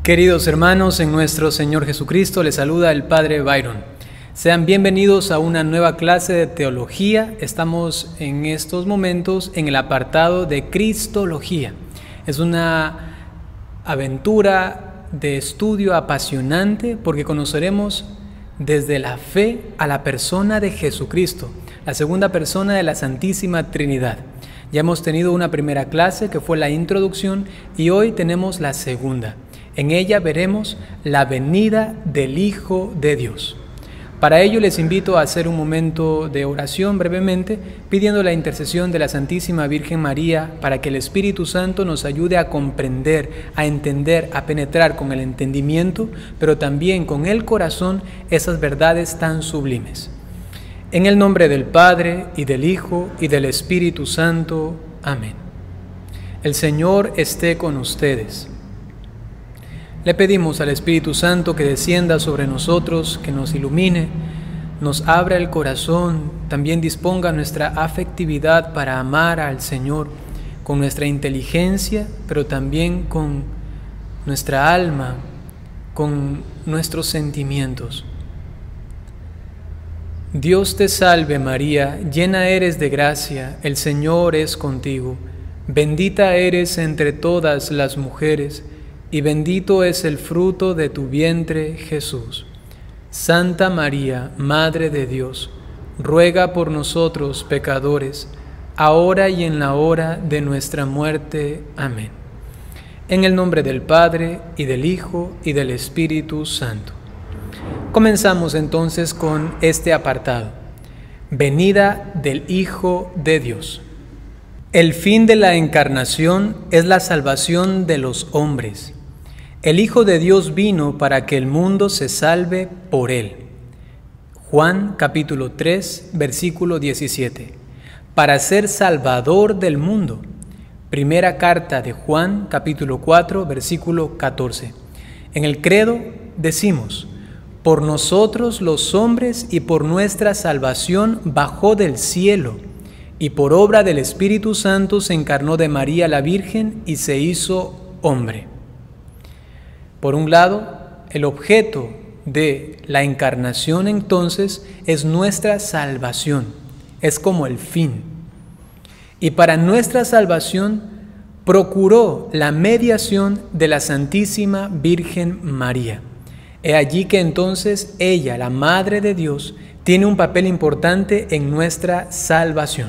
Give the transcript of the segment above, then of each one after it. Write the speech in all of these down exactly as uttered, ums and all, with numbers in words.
Queridos hermanos, en nuestro Señor Jesucristo les saluda el Padre Byron. Sean bienvenidos a una nueva clase de teología. Estamos en estos momentos en el apartado de Cristología. Es una aventura de estudio apasionante porque conoceremos desde la fe a la persona de Jesucristo, la segunda persona de la Santísima Trinidad. Ya hemos tenido una primera clase que fue la introducción y hoy tenemos la segunda. En ella veremos la venida del Hijo de Dios. Para ello les invito a hacer un momento de oración brevemente, pidiendo la intercesión de la Santísima Virgen María para que el Espíritu Santo nos ayude a comprender, a entender, a penetrar con el entendimiento, pero también con el corazón esas verdades tan sublimes. En el nombre del Padre, y del Hijo, y del Espíritu Santo. Amén. El Señor esté con ustedes. Le pedimos al Espíritu Santo que descienda sobre nosotros, que nos ilumine, nos abra el corazón, también disponga nuestra afectividad para amar al Señor con nuestra inteligencia, pero también con nuestra alma, con nuestros sentimientos. Dios te salve María, llena eres de gracia, el Señor es contigo. Bendita eres entre todas las mujeres, y bendito es el fruto de tu vientre, Jesús. Santa María, Madre de Dios, ruega por nosotros pecadores, ahora y en la hora de nuestra muerte. Amén. En el nombre del Padre, y del Hijo, y del Espíritu Santo. Comenzamos entonces con este apartado. Venida del Hijo de Dios. El fin de la encarnación es la salvación de los hombres. El Hijo de Dios vino para que el mundo se salve por él. Juan capítulo tres, versículo diecisiete. Para ser salvador del mundo. Primera carta de Juan capítulo cuatro, versículo catorce. En el credo decimos: por nosotros los hombres y por nuestra salvación bajó del cielo, y por obra del Espíritu Santo se encarnó de María la Virgen y se hizo hombre. Por un lado, el objeto de la encarnación entonces es nuestra salvación, es como el fin. Y para nuestra salvación procuró la mediación de la Santísima Virgen María. He allí que entonces ella, la Madre de Dios, tiene un papel importante en nuestra salvación.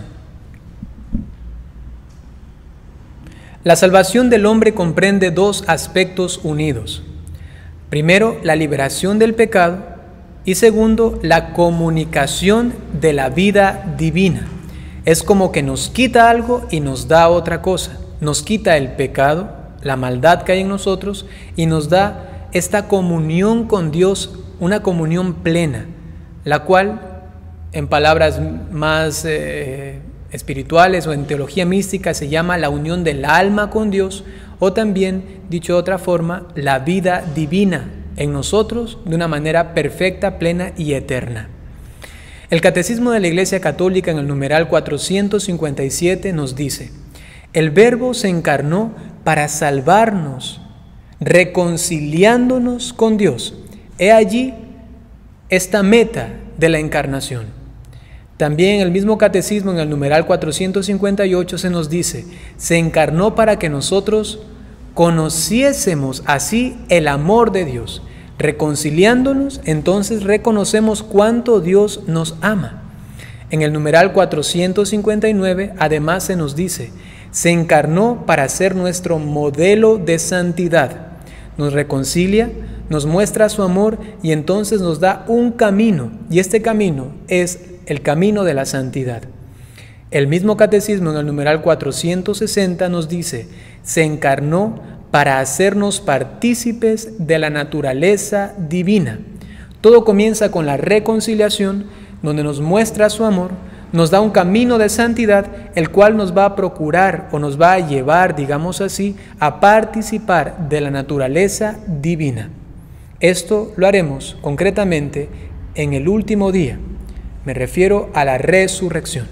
La salvación del hombre comprende dos aspectos unidos. Primero, la liberación del pecado y segundo, la comunicación de la vida divina. Es como que nos quita algo y nos da otra cosa. Nos quita el pecado, la maldad que hay en nosotros y nos da esta comunión con Dios, una comunión plena, la cual, en palabras más eh, espirituales o en teología mística, se llama la unión del alma con Dios, o también, dicho de otra forma, la vida divina en nosotros de una manera perfecta, plena y eterna. El Catecismo de la Iglesia Católica en el numeral cuatrocientos cincuenta y siete nos dice: el Verbo se encarnó para salvarnos, reconciliándonos con Dios. He allí esta meta de la encarnación. También en el mismo catecismo, en el numeral cuatrocientos cincuenta y ocho, se nos dice: se encarnó para que nosotros conociésemos así el amor de Dios. Reconciliándonos, entonces reconocemos cuánto Dios nos ama. En el numeral cuatrocientos cincuenta y nueve, además se nos dice: se encarnó para ser nuestro modelo de santidad. Nos reconcilia, nos muestra su amor y entonces nos da un camino, y este camino es el camino de la santidad. El mismo catecismo en el numeral cuatrocientos sesenta nos dice: se encarnó para hacernos partícipes de la naturaleza divina. Todo comienza con la reconciliación, donde nos muestra su amor, nos da un camino de santidad, el cual nos va a procurar o nos va a llevar, digamos así, a participar de la naturaleza divina. Esto lo haremos concretamente en el último día. Me refiero a la resurrección.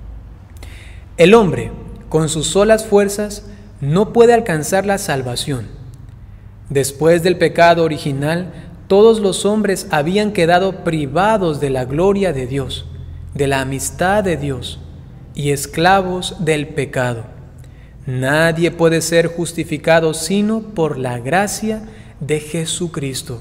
El hombre, con sus solas fuerzas, no puede alcanzar la salvación. Después del pecado original, todos los hombres habían quedado privados de la gloria de Dios, de la amistad de Dios y esclavos del pecado. Nadie puede ser justificado sino por la gracia de Jesucristo.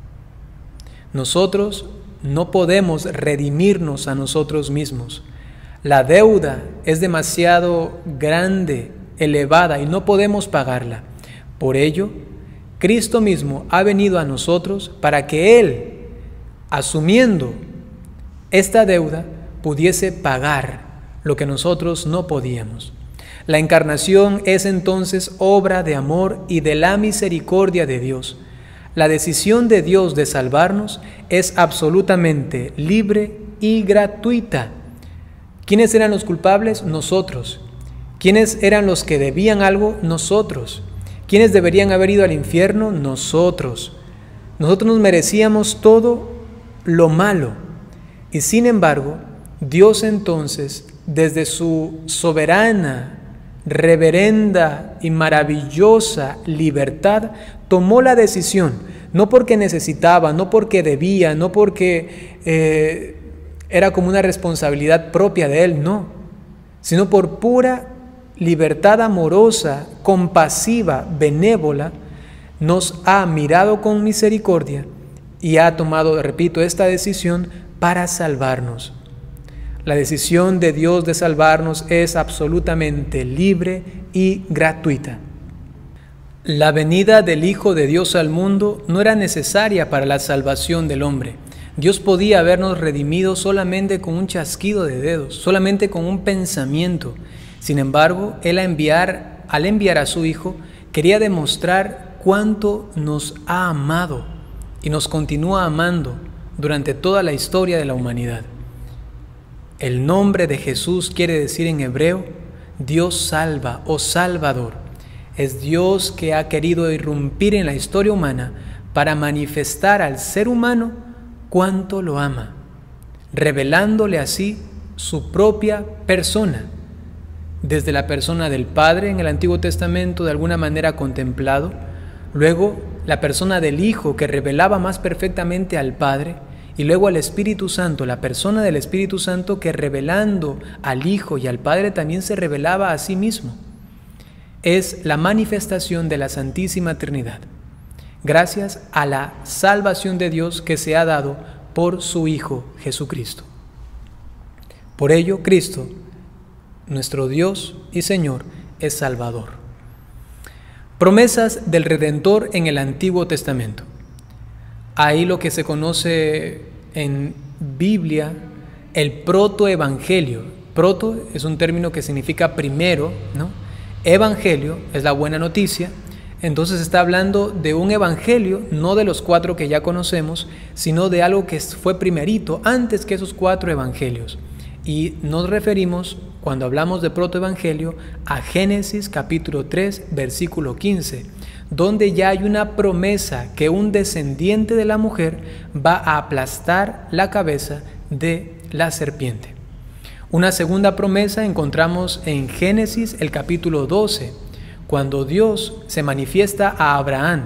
Nosotros no podemos redimirnos a nosotros mismos. La deuda es demasiado grande, elevada, y no podemos pagarla. Por ello, Cristo mismo ha venido a nosotros para que Él, asumiendo esta deuda, pudiese pagar lo que nosotros no podíamos. La encarnación es entonces obra de amor y de la misericordia de Dios. La decisión de Dios de salvarnos es absolutamente libre y gratuita. ¿Quiénes eran los culpables? Nosotros. ¿Quiénes eran los que debían algo? Nosotros. ¿Quiénes deberían haber ido al infierno? Nosotros. Nosotros nos merecíamos todo lo malo. Y sin embargo, Dios entonces, desde su soberana, reverenda y maravillosa libertad, tomó la decisión, no porque necesitaba, no porque debía, no porque eh, era como una responsabilidad propia de Él, no, sino por pura libertad amorosa, compasiva, benévola, nos ha mirado con misericordia y ha tomado, repito, esta decisión para salvarnos. La decisión de Dios de salvarnos es absolutamente libre y gratuita. La venida del Hijo de Dios al mundo no era necesaria para la salvación del hombre. Dios podía habernos redimido solamente con un chasquido de dedos, solamente con un pensamiento. Sin embargo, Él a enviar, al enviar a su Hijo, quería demostrar cuánto nos ha amado y nos continúa amando durante toda la historia de la humanidad. El nombre de Jesús quiere decir en hebreo, Dios salva o Salvador. Es Dios que ha querido irrumpir en la historia humana para manifestar al ser humano cuánto lo ama, revelándole así su propia persona. Desde la persona del Padre en el Antiguo Testamento de alguna manera contemplado, luego la persona del Hijo que revelaba más perfectamente al Padre, y luego al Espíritu Santo, la persona del Espíritu Santo que revelando al Hijo y al Padre también se revelaba a sí mismo. Es la manifestación de la Santísima Trinidad, gracias a la salvación de Dios que se ha dado por su Hijo Jesucristo. Por ello, Cristo, nuestro Dios y Señor, es Salvador. Promesas del Redentor en el Antiguo Testamento. Hay lo que se conoce en Biblia el protoevangelio. Proto es un término que significa primero, ¿no? Evangelio es la buena noticia. Entonces está hablando de un evangelio, no de los cuatro que ya conocemos, sino de algo que fue primerito, antes que esos cuatro evangelios. Y nos referimos, cuando hablamos de protoevangelio, a Génesis capítulo tres, versículo quince, donde ya hay una promesa que un descendiente de la mujer va a aplastar la cabeza de la serpiente. Una segunda promesa encontramos en Génesis el capítulo doce, cuando Dios se manifiesta a Abraham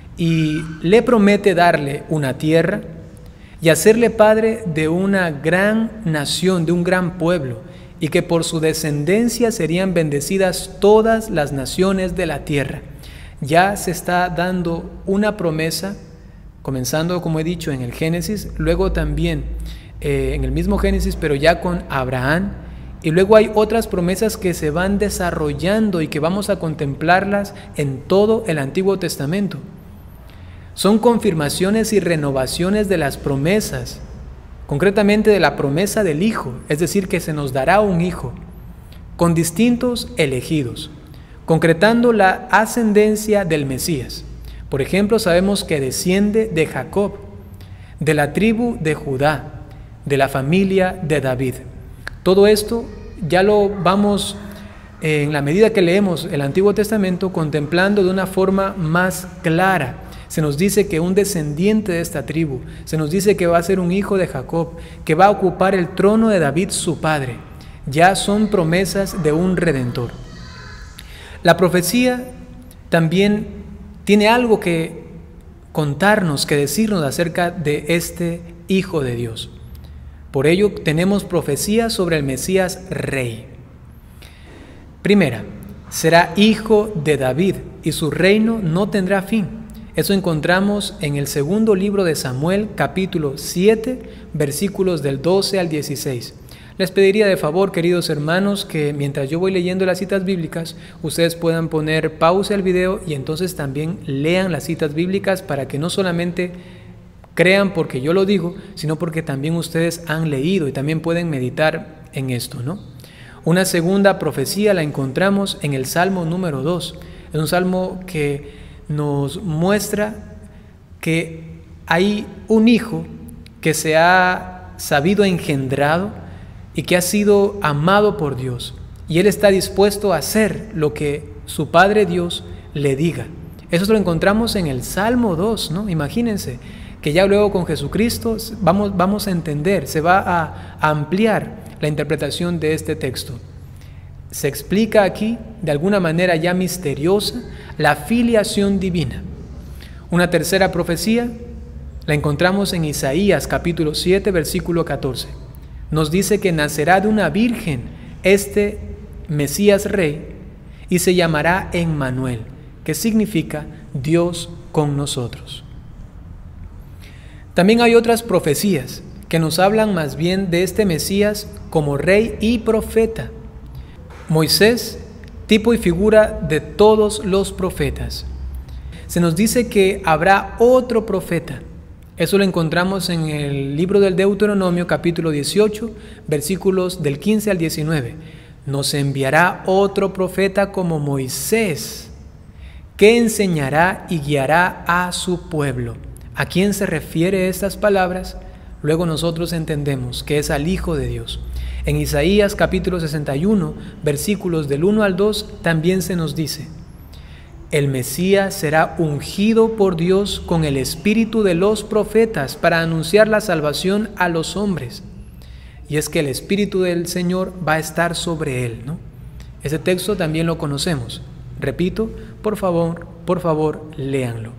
y le promete darle una tierra y hacerle padre de una gran nación, de un gran pueblo, y que por su descendencia serían bendecidas todas las naciones de la tierra. Ya se está dando una promesa, comenzando, como he dicho, en el Génesis, luego también eh, en el mismo Génesis, pero ya con Abraham, y luego hay otras promesas que se van desarrollando y que vamos a contemplarlas en todo el Antiguo Testamento. Son confirmaciones y renovaciones de las promesas, concretamente de la promesa del Hijo, es decir, que se nos dará un Hijo, con distintos elegidos, concretando la ascendencia del Mesías. Por ejemplo, sabemos que desciende de Jacob, de la tribu de Judá, de la familia de David. Todo esto ya lo vamos, eh, en la medida que leemos el Antiguo Testamento, contemplando de una forma más clara. Se nos dice que un descendiente de esta tribu, se nos dice que va a ser un hijo de Jacob, que va a ocupar el trono de David su padre. Ya son promesas de un Redentor. La profecía también tiene algo que contarnos, que decirnos acerca de este Hijo de Dios. Por ello tenemos profecías sobre el Mesías Rey. Primera, será hijo de David y su reino no tendrá fin. Eso encontramos en el segundo libro de Samuel, capítulo siete, versículos del doce al dieciséis. Les pediría de favor, queridos hermanos, que mientras yo voy leyendo las citas bíblicas, ustedes puedan poner pausa al video y entonces también lean las citas bíblicas para que no solamente crean porque yo lo digo, sino porque también ustedes han leído y también pueden meditar en esto, ¿no? Una segunda profecía la encontramos en el Salmo número dos. Es un salmo que nos muestra que hay un hijo que se ha sabido engendrado y que ha sido amado por Dios, y él está dispuesto a hacer lo que su Padre Dios le diga. Eso lo encontramos en el Salmo dos, ¿no? Imagínense que ya luego con Jesucristo vamos, vamos a entender, se va a, a ampliar la interpretación de este texto. Se explica aquí, de alguna manera ya misteriosa, la filiación divina. Una tercera profecía la encontramos en Isaías capítulo siete, versículo catorce. Nos dice que nacerá de una virgen este Mesías Rey y se llamará Emmanuel, que significa Dios con nosotros. También hay otras profecías que nos hablan más bien de este Mesías como rey y profeta. Moisés, tipo y figura de todos los profetas. Se nos dice que habrá otro profeta. Eso lo encontramos en el libro del Deuteronomio, capítulo dieciocho, versículos del quince al diecinueve. Nos enviará otro profeta como Moisés, que enseñará y guiará a su pueblo. ¿A quién se refiere estas palabras? Luego nosotros entendemos que es al Hijo de Dios. En Isaías capítulo sesenta y uno, versículos del uno al dos, también se nos dice: el Mesías será ungido por Dios con el espíritu de los profetas para anunciar la salvación a los hombres. Y es que el espíritu del Señor va a estar sobre él, ¿no? Ese texto también lo conocemos. Repito, por favor, por favor, léanlo.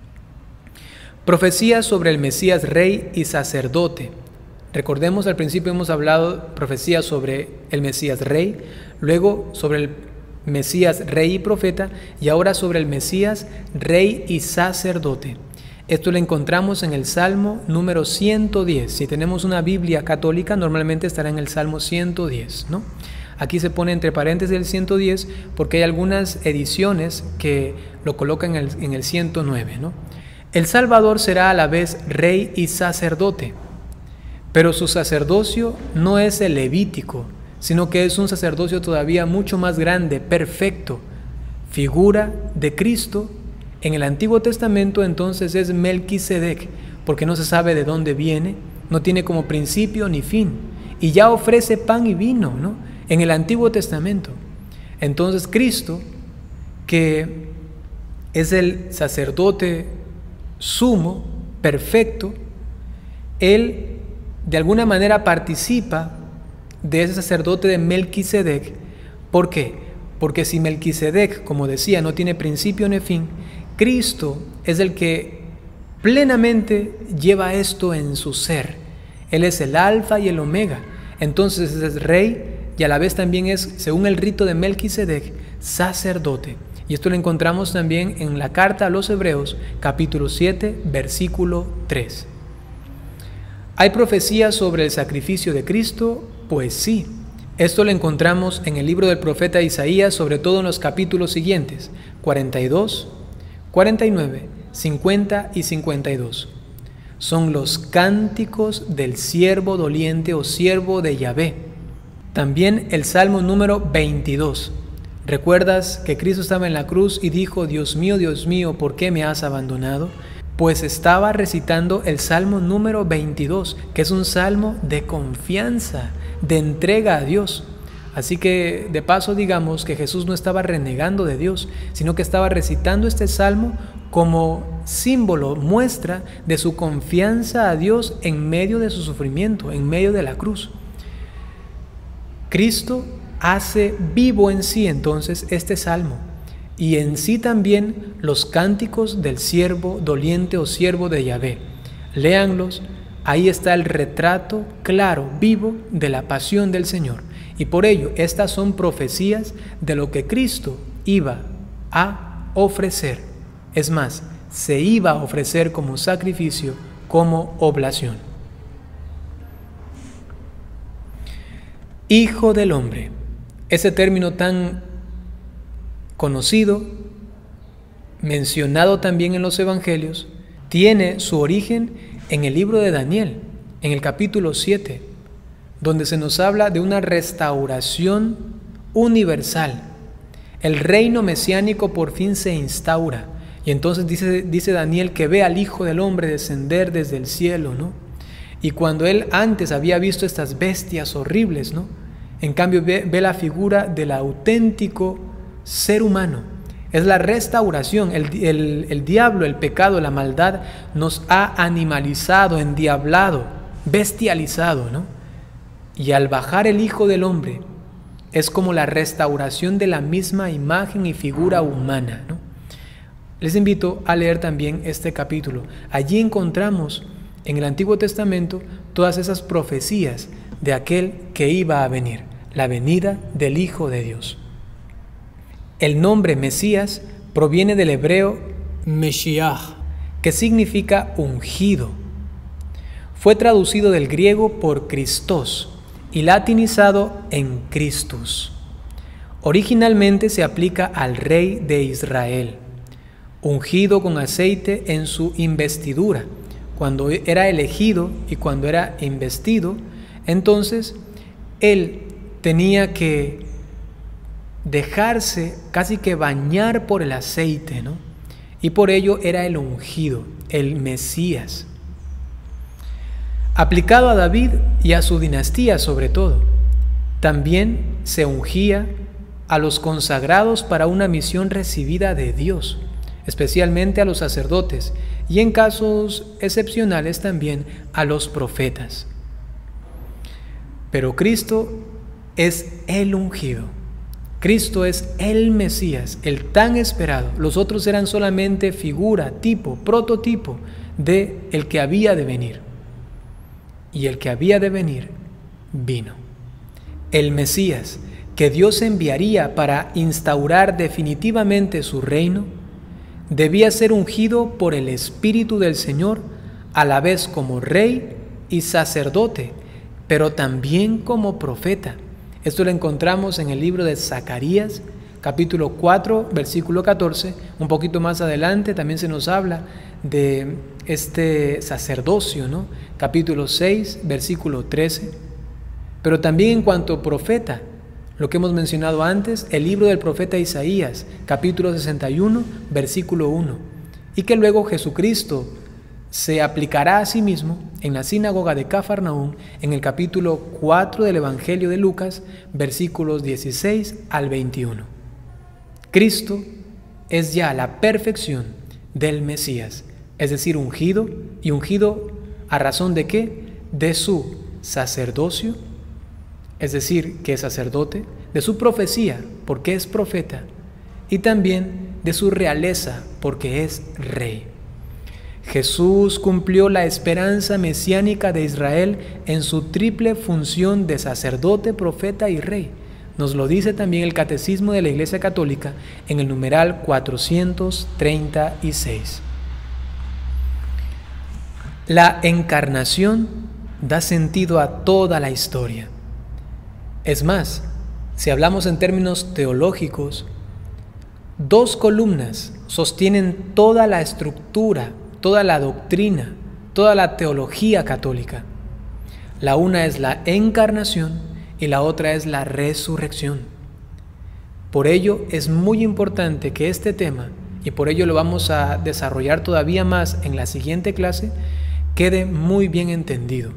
Profecía sobre el Mesías Rey y sacerdote. Recordemos, al principio hemos hablado profecía sobre el Mesías Rey, luego sobre el Mesías Rey y profeta, y ahora sobre el Mesías Rey y sacerdote. Esto lo encontramos en el Salmo número ciento diez. Si tenemos una Biblia católica, normalmente estará en el Salmo ciento diez, ¿no? Aquí se pone entre paréntesis el ciento diez porque hay algunas ediciones que lo colocan en el, en el ciento nueve, ¿no? El Salvador será a la vez rey y sacerdote, pero su sacerdocio no es el levítico, sino que es un sacerdocio todavía mucho más grande, perfecto, figura de Cristo. En el Antiguo Testamento entonces es Melquisedec, porque no se sabe de dónde viene, no tiene como principio ni fin, y ya ofrece pan y vino, ¿no? En el Antiguo Testamento. Entonces Cristo, que es el sacerdote sumo, perfecto, él de alguna manera participa de ese sacerdote de Melquisedec. ¿Por qué? Porque si Melquisedec, como decía, no tiene principio ni fin, Cristo es el que plenamente lleva esto en su ser. Él es el alfa y el omega. Entonces es rey y a la vez también es, según el rito de Melquisedec, sacerdote. Y esto lo encontramos también en la carta a los Hebreos, capítulo siete, versículo tres. ¿Hay profecías sobre el sacrificio de Cristo? Pues sí. Esto lo encontramos en el libro del profeta Isaías, sobre todo en los capítulos siguientes, cuarenta y dos, cuarenta y nueve, cincuenta y cincuenta y dos. Son los cánticos del siervo doliente o siervo de Yahvé. También el Salmo número veintidós. ¿Recuerdas que Cristo estaba en la cruz y dijo: Dios mío, Dios mío, ¿por qué me has abandonado? Pues estaba recitando el Salmo número veintidós, que es un salmo de confianza, de entrega a Dios. Así que de paso digamos que Jesús no estaba renegando de Dios, sino que estaba recitando este salmo como símbolo, muestra de su confianza a Dios en medio de su sufrimiento, en medio de la cruz. Cristo hace vivo en sí entonces este salmo. y en sí también los cánticos del siervo doliente o siervo de Yahvé. Léanlos, ahí está el retrato claro, vivo, de la pasión del Señor. Y por ello, estas son profecías de lo que Cristo iba a ofrecer. Es más, se iba a ofrecer como sacrificio, como oblación. Hijo del hombre, ese término tan conocido, mencionado también en los evangelios, tiene su origen en el libro de Daniel, en el capítulo siete, donde se nos habla de una restauración universal. El reino mesiánico por fin se instaura, y entonces dice, dice Daniel que ve al Hijo del Hombre descender desde el cielo, ¿no? Y cuando él antes había visto estas bestias horribles, ¿no? En cambio ve, ve la figura del auténtico ser humano. Es la restauración. El, el, el diablo, el pecado, la maldad nos ha animalizado, endiablado, bestializado, ¿no? Y al bajar el Hijo del Hombre es como la restauración de la misma imagen y figura humana, ¿no? Les invito a leer también este capítulo. Allí encontramos en el Antiguo Testamento todas esas profecías de aquel que iba a venir, la venida del Hijo de Dios. El nombre Mesías proviene del hebreo Meshiach, que significa ungido. Fue traducido del griego por Christos y latinizado en Christus. Originalmente se aplica al rey de Israel, ungido con aceite en su investidura. Cuando era elegido y cuando era investido, entonces él tenía que dejarse casi que bañar por el aceite, ¿no? Y por ello era el ungido, el Mesías. Aplicado a David y a su dinastía sobre todo, también se ungía a los consagrados para una misión recibida de Dios, especialmente a los sacerdotes y en casos excepcionales también a los profetas. Pero Cristo es el ungido. Cristo es el Mesías, el tan esperado. Los otros eran solamente figura, tipo, prototipo de el que había de venir. Y el que había de venir vino. El Mesías que Dios enviaría para instaurar definitivamente su reino, debía ser ungido por el Espíritu del Señor, a la vez como rey y sacerdote, pero también como profeta. Esto lo encontramos en el libro de Zacarías, capítulo cuatro, versículo catorce. Un poquito más adelante también se nos habla de este sacerdocio, ¿no? Capítulo seis, versículo trece. Pero también en cuanto a profeta, lo que hemos mencionado antes, el libro del profeta Isaías, capítulo sesenta y uno, versículo uno, y que luego Jesucristo se aplicará a sí mismo en la sinagoga de Cafarnaúm, en el capítulo cuatro del Evangelio de Lucas, versículos dieciséis al veintiuno. Cristo es ya la perfección del Mesías, es decir, ungido, y ungido a razón de qué? De su sacerdocio, es decir, que es sacerdote, de su profecía, porque es profeta, y también de su realeza, porque es rey. Jesús cumplió la esperanza mesiánica de Israel en su triple función de sacerdote, profeta y rey. Nos lo dice también el Catecismo de la Iglesia Católica en el numeral cuatrocientos treinta y seis. La encarnación da sentido a toda la historia. Es más, si hablamos en términos teológicos, dos columnas sostienen toda la estructura, toda la doctrina, toda la teología católica. La una es la encarnación y la otra es la resurrección. Por ello es muy importante que este tema, y por ello lo vamos a desarrollar todavía más en la siguiente clase, quede muy bien entendido.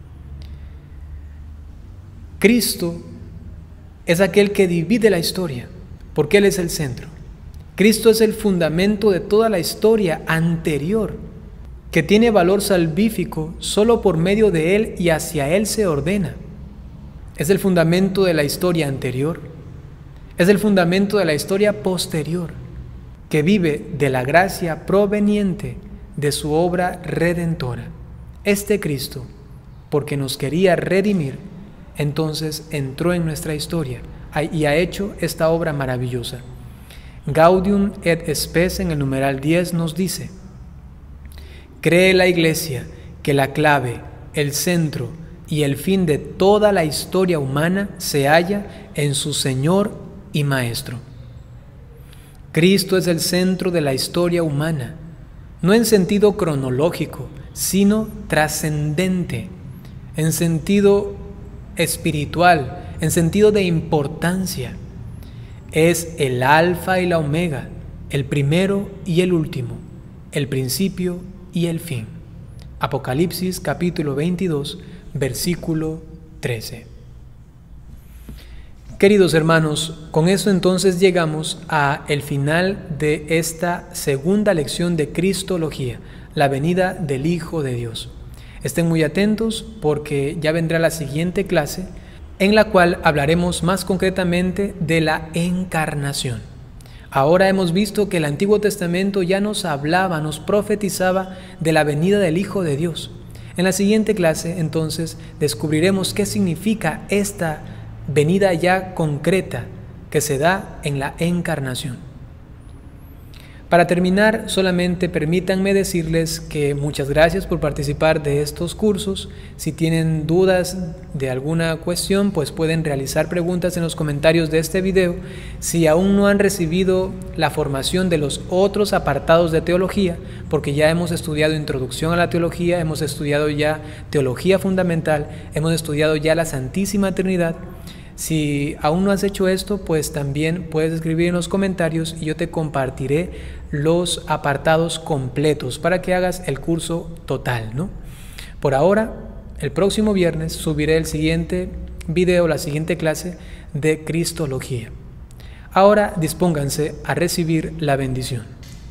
Cristo es aquel que divide la historia, porque Él es el centro. Cristo es el fundamento de toda la historia anterior, que tiene valor salvífico solo por medio de Él y hacia Él se ordena. Es el fundamento de la historia anterior, es el fundamento de la historia posterior. que vive de la gracia proveniente de su obra redentora. Este Cristo, porque nos quería redimir, entonces entró en nuestra historia y ha hecho esta obra maravillosa. Gaudium et Spes en el numeral diez nos dice: cree la Iglesia que la clave, el centro y el fin de toda la historia humana se halla en su Señor y Maestro. Cristo es el centro de la historia humana, no en sentido cronológico, sino trascendente, en sentido espiritual, en sentido de importancia. Es el alfa y la omega, el primero y el último, el principio y el fin. Apocalipsis capítulo veintidós, versículo trece. Queridos hermanos, con eso entonces llegamos a el final de esta segunda lección de Cristología, la venida del Hijo de Dios. Estén muy atentos porque ya vendrá la siguiente clase en la cual hablaremos más concretamente de la encarnación. Ahora hemos visto que el Antiguo Testamento ya nos hablaba, nos profetizaba de la venida del Hijo de Dios. En la siguiente clase entonces descubriremos qué significa esta venida ya concreta que se da en la encarnación. Para terminar, solamente permítanme decirles que muchas gracias por participar de estos cursos. Si tienen dudas de alguna cuestión, pues pueden realizar preguntas en los comentarios de este video. Si aún no han recibido la formación de los otros apartados de teología, porque ya hemos estudiado Introducción a la Teología, hemos estudiado ya Teología Fundamental, hemos estudiado ya la Santísima Trinidad. Si aún no has hecho esto, pues también puedes escribir en los comentarios y yo te compartiré los apartados completos para que hagas el curso total, ¿no? Por ahora, el próximo viernes subiré el siguiente video, la siguiente clase de Cristología. Ahora dispónganse a recibir la bendición.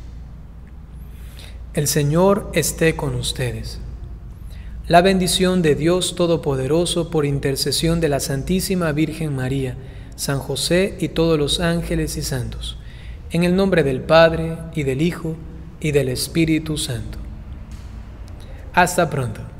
El Señor esté con ustedes. La bendición de Dios Todopoderoso, por intercesión de la Santísima Virgen María, San José y todos los ángeles y santos, en el nombre del Padre, y del Hijo, y del Espíritu Santo. Hasta pronto.